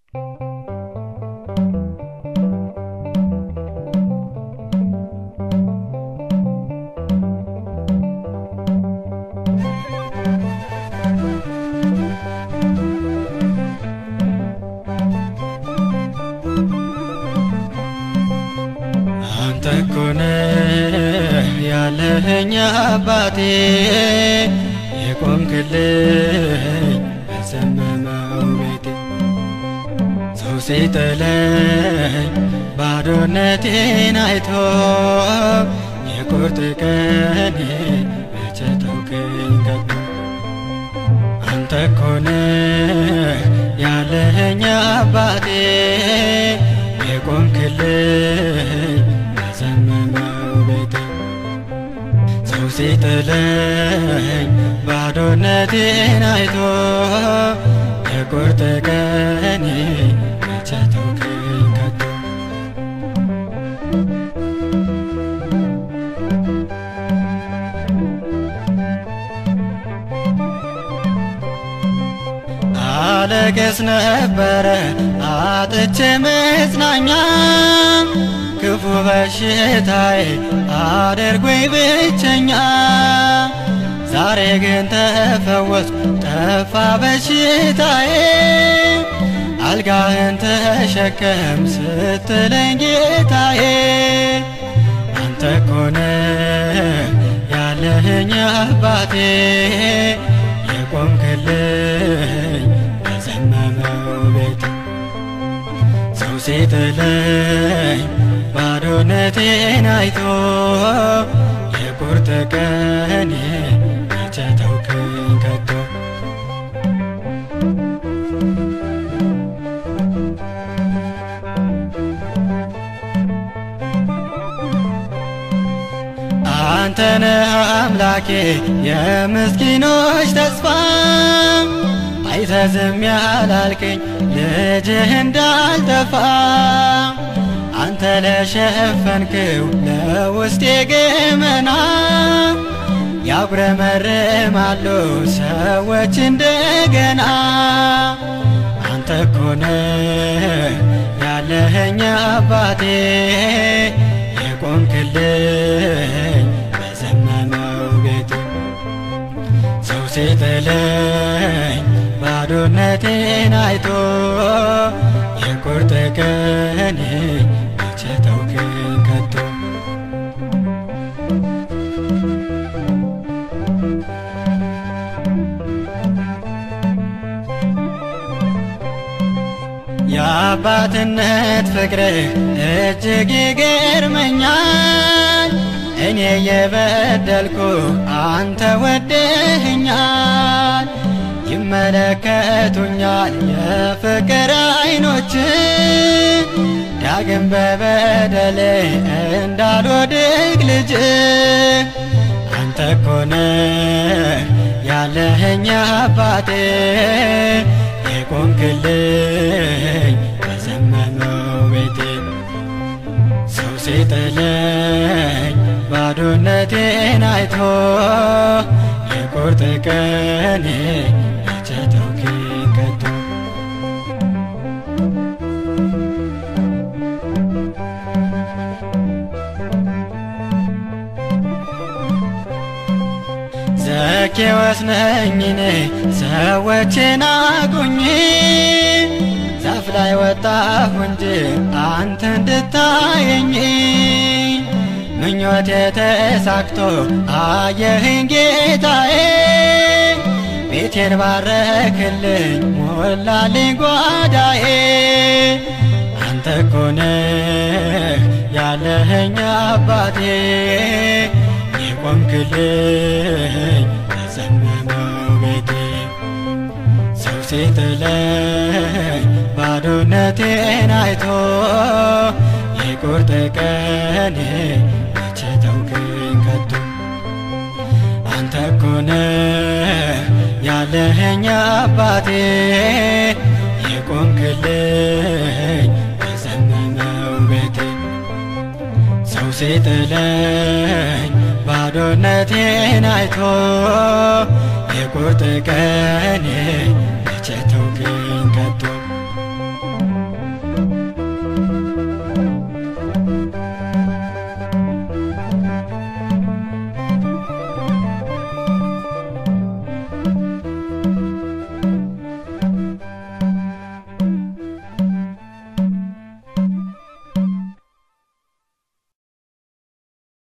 አንተኮነ ያለኸኝ አባቴ የቆምክልኝ በዘመመው ቤቴ ሰው ሲጥለኝ ባዶነቴን አይቶ የቁርጥ ቀን መቼ ተውከኝ ከቶ አንተኮነ ያለኸኝ አባቴ የቆምክልኝ በዘመመው ቤቴ ሰው ሲጥለኝ ባዶነቴን አይቶ የቁርጥ ቀን መቼ ተውከኝ ከቶ አለቅስ ነበረ አጥቼ መጽናኛ ክፉ በሽታዬ አድርጎኝ ብቸኛ ዛሬ ግን ተፈወስኩ ጠፋ በሽታዬ አልጋህን ተሸከም ስትለኝ ጌታዬ አንተኮነ ያለኸኝ አባቴ የቆምክልኝ በዘመመው ቤቴ ሰው ሲጥለኝ ባዶነቴን አይቶ የቁርጥ ቀን መቼ ተውከኝ ከቶ አንተነ አምላኬ የምስኪኖች ተስፋ አይተህ ዝም ያላልከኝ ልጅህ እንዳልጠፋ አንተ ለሸፈንክው ለውስጤ ገመና ያጉረመርማሉ ሰዎች እንደገና አንተኮነ ያለኸኝ አባቴ የቆምክልኝ በዘመመው ቤቴ ሰው ሲጥለኝ ባዶነቴን አይቶ የቁርጥ ቀን መቼ ተውከኝ ከቶ የአባትነት ፍቅርህ እጅግ ይገርመኛል እኔ የበደልኩ አንተ ወደኸኛል ይመለከቱኛል የፍቅር አይኖች ዳግም በበደሌ እንዳልወድቅ ልጅ አንተኮነ ያለኸኝ አባቴ የቆምክልኝ በዘመመው ቤቴ ሰው ሲጥለኝ ባዶነቴን አይቶ የቁርጥ ቀን መቼ ተውከኝ ከቶ ዘኬዎስ ነኝ እኔ ሰዎችን አቁኝ ዛፍ ላይ ወጣሁ እንጂ አንተ እንድታየኝ ምኞቴ ተሳክቶ አየኸኝ ጌታዬ ቤቴን ባረክልኝ ሞላልኝ ጓዳዬ አንተኮነ ያለኸኝ አባቴ የቆምክልኝ በዘመመው ቤቴ ሰው ሲጥለኝ ባዶነቴን አይቶ የቁርጥ ቀን መቼ ተውከኝ ከቶ አንተኮነ ያለኸኝ አባቴ የቆምክልኝ በዘመመው ቤቴ ሰው ሲጥለኝ ባዶነቴን አይቶ የቁርጥ ቀን